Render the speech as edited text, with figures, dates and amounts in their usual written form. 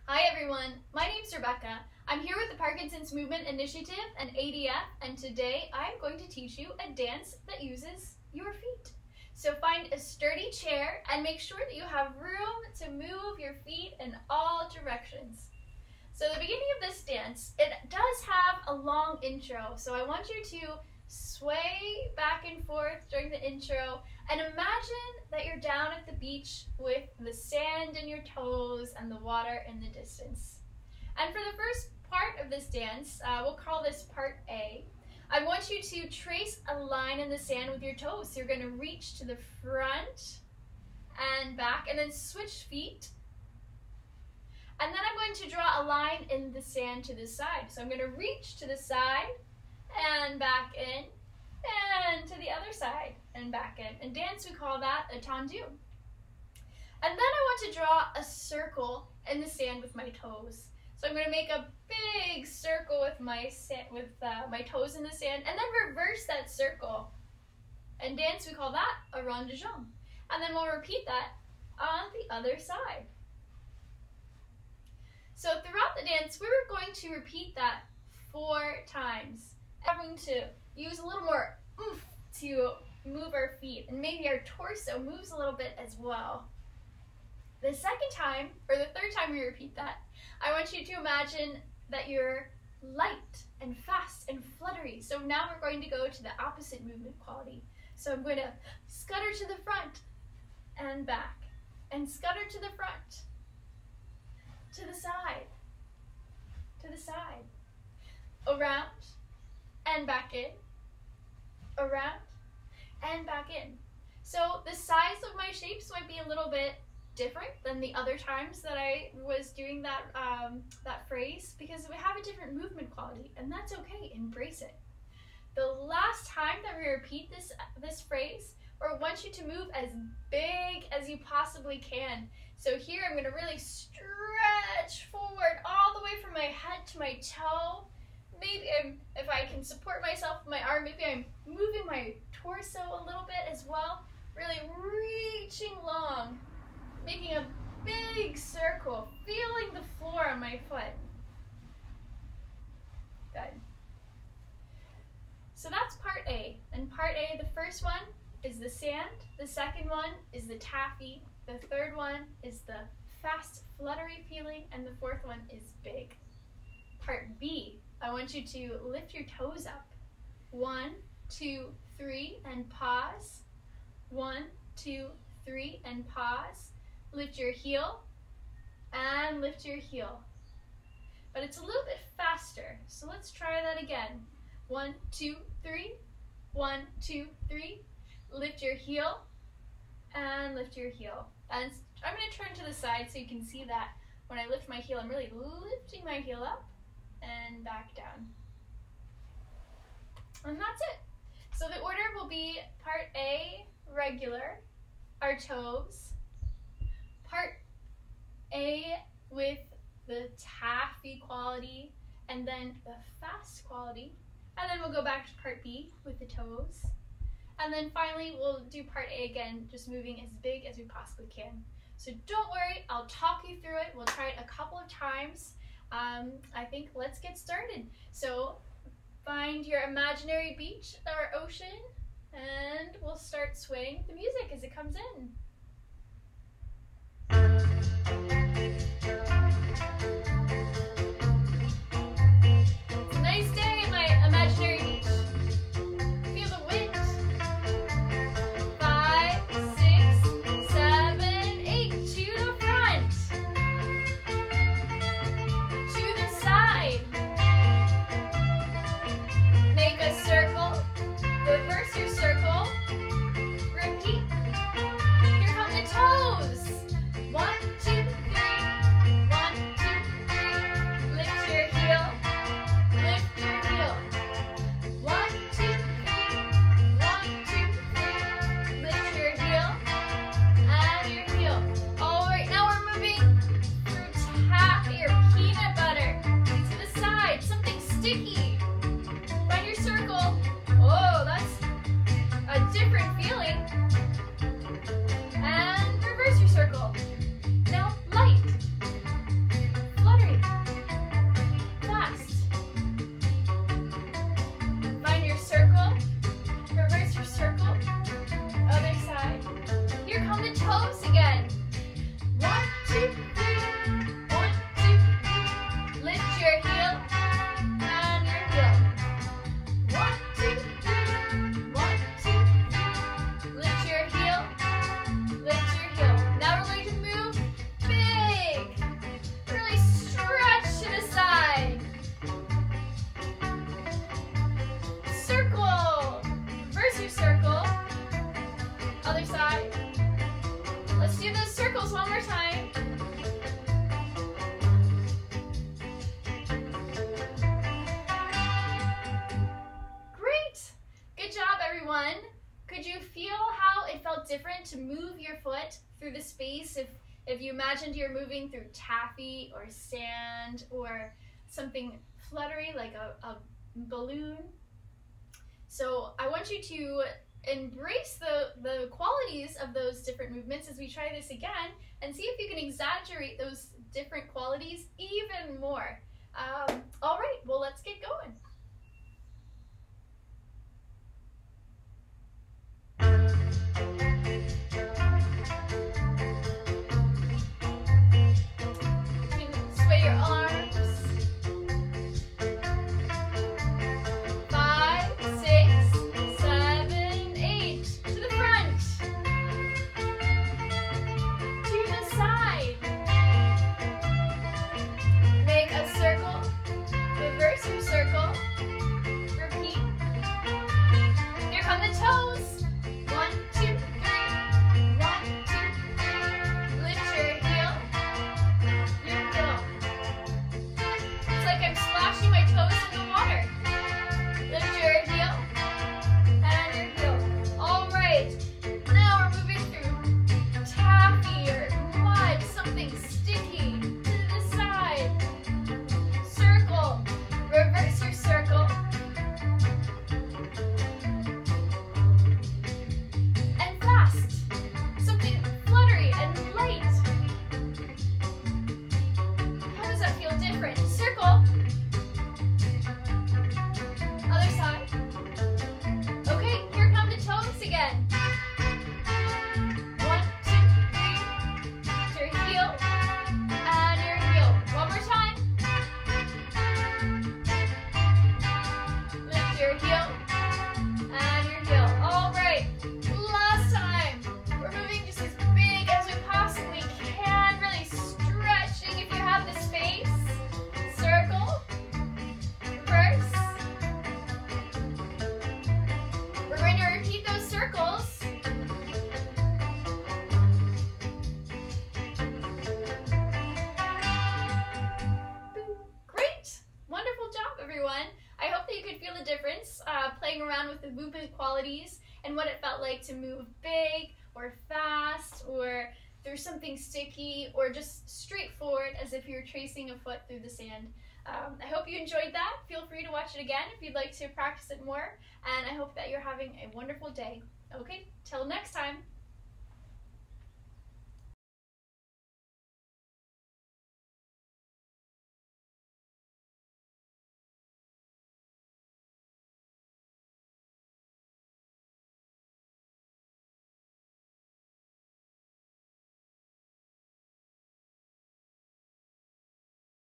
Hi everyone, my name's Rebecca. I'm here with the Parkinson's Movement Initiative and ADF, and today I'm going to teach you a dance that uses your feet. So find a sturdy chair and make sure that you have room to move your feet in all directions. So the beginning of this dance, it does have a long intro, so I want you to sway back and forth during the intro and imagine that you're down at the beach with the sand in your toes and the water in the distance. And for the first part of this dance, we'll call this part A. I want you to trace a line in the sand with your toes. So you're going to reach to the front and back and then switch feet. And then I'm going to draw a line in the sand to the side. So I'm going to reach to the side and back in, and to the other side and back in. In dance we call that a tendu. And then I want to draw a circle in the sand with my toes. So I'm going to make a big circle with my toes in the sand and then reverse that circle. In dance we call that a rond de jambe. And then we'll repeat that on the other side. So throughout the dance we were going to repeat that 4 times. Having to use a little more oomph to move our feet, and maybe our torso moves a little bit as well. The second time, or the third time we repeat that, I want you to imagine that you're light and fast and fluttery. So now we're going to go to the opposite movement quality. So I'm going to scutter to the front and back, and scutter to the front, to the side, around, and back in, around, and back in. So the size of my shapes might be a little bit different than the other times that I was doing that, that phrase, because we have a different movement quality, and that's okay, embrace it. The last time that we repeat this phrase, I want you to move as big as you possibly can. So here I'm going to really stretch forward all the way from my head to my toe. Maybe if I can support myself with my arm, maybe I'm moving my torso a little bit as well. Really reaching long, making a big circle, feeling the floor on my foot. Good. So that's part A. And part A, the first one is the sand, the second one is the taffy, the third one is the fast, fluttery feeling, and the fourth one is big. Part B, I want you to lift your toes up. 1, 2, 3, and pause. 1, 2, 3, and pause. Lift your heel, and lift your heel. But it's a little bit faster, so let's try that again. 1, 2, 3. 1, 2, 3. Lift your heel, and lift your heel. And I'm going to turn to the side so you can see that when I lift my heel, I'm really lifting my heel up and back down. And that's it. So the order will be part A, regular, our toes, part A with the taffy quality, and then the fast quality, and then we'll go back to part B with the toes. And then finally, we'll do part A again, just moving as big as we possibly can. So don't worry, I'll talk you through it. We'll try it a couple of times. I think let's get started. So find your imaginary beach or ocean, and we'll start swaying the music as it comes in. It's a nice day, my imaginary beach. Circle, reverse your circle, repeat, different to move your foot through the space. If you imagined you're moving through taffy or sand or something fluttery like a balloon. So I want you to embrace the qualities of those different movements as we try this again, and see if you can exaggerate those different qualities even more. All right, well, let's get going. You can sway your arms. 5, 6, 7, 8. To the front. To the side. Make a circle. Reverse your circle. Repeat. Here come the toes. 1, 2, 3. 1, 2, 3. Lift your heel. Your heel. It's like I'm splashing my toes in the water. Lift your heel and your heel. All right. Now we're moving through taffy or mud, something sticky. To the side. Circle. Reverse your circle. And fast. Something fluttery and light. How does that feel different? Circle. Other side. Okay, here come the toes again. 1, 2, 3. Your heel and your heel. One more time. Lift your heel and your heel. All right. Last time. We're moving just as big as we possibly can. Really stretching if you have the space. Circle. Reverse. We're going to repeat those circles. Great. Wonderful job, everyone. I hope that you could feel the difference playing around with the movement qualities and what it felt like to move big or fast or through something sticky or just straightforward as if you were tracing a foot through the sand. I hope you enjoyed that. Feel free to watch it again if you'd like to practice it more, and I hope that you're having a wonderful day. Okay, till next time.